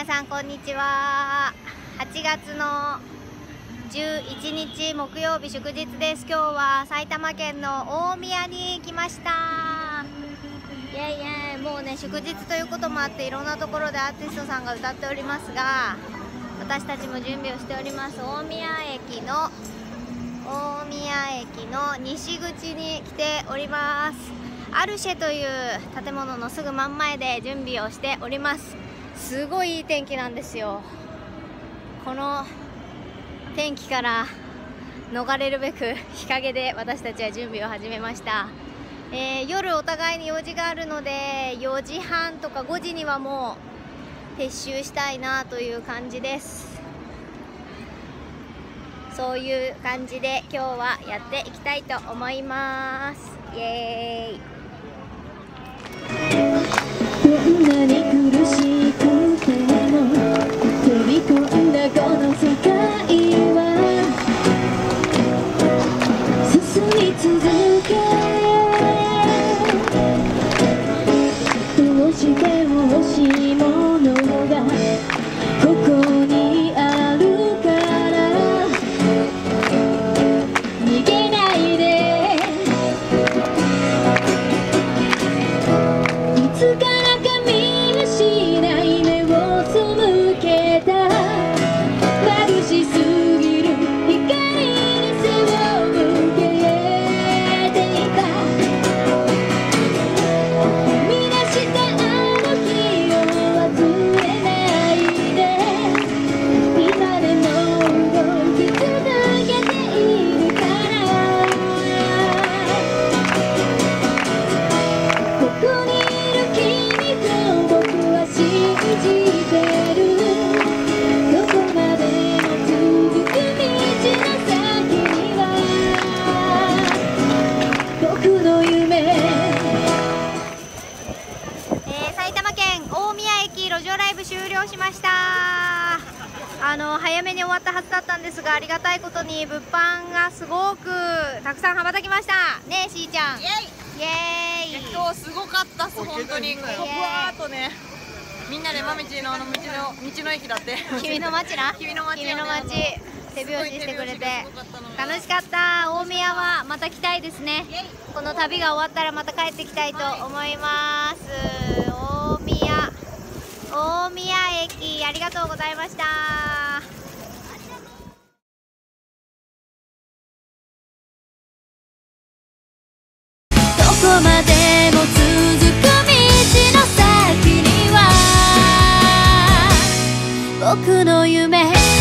さんこんにちは。8月の11日木曜日祝日です。今日は埼玉県の大宮に来ました。イエイイエイ。もうね祝日ということもあっていろんなところでアーティストさんが歌っておりますが、私たちも準備をしております。大宮駅の西口に来ております。アルシェという建物のすぐ真ん前で準備をしております。すごいいい天気なんですよ。この天気から逃れるべく日陰で私たちは準備を始めました。夜お互いに用事があるので4時半とか5時にはもう撤収したいなという感じです。そういう感じで今日はやっていきたいと思います。イエーイ。 どんなに苦しくても飛び込んだこの世界は進み続け、どうしても欲しいものがここにあるから逃げないで、いつからか見失い目を背けた眩しすぎる光に背を向けていた、生み出したあの日を忘れないで、今でも動き続けているから、ここにいる君と僕は信じてる、どこまでも続く道の先には僕の夢。 埼玉県大宮駅路上ライブ終了しました。早めに終わったはずだったんですが、ありがたいことに物販がすごくたくさん羽ばたきましたねえ、しーちゃん。イエーイ。 今日すごかったっす、本当に。ここぶわーっとね、みんなでまみちの道の駅だって。 君の街な。 君の街君の街。手拍子してくれて楽しっかった。大宮はまた来たいですね。この旅が終わったらまた帰ってきたいと思います。大宮駅ありがとうございました。 どこまでも続く道の先には僕の夢。